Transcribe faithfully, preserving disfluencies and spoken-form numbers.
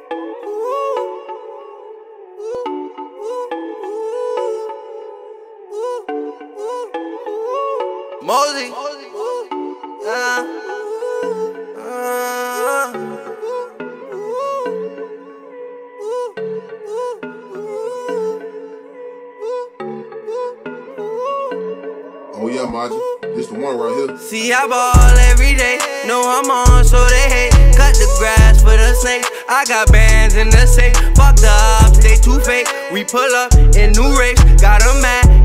Mosey. Uh, uh. Oh yeah, Margie, this the one right here. See, I ball every day. Know I'm on, so they hate. Cut the grass for the snakes. I got bands in the safe. Fuck the ops, they too fake. We pull up in new rapes. Got 'em mad.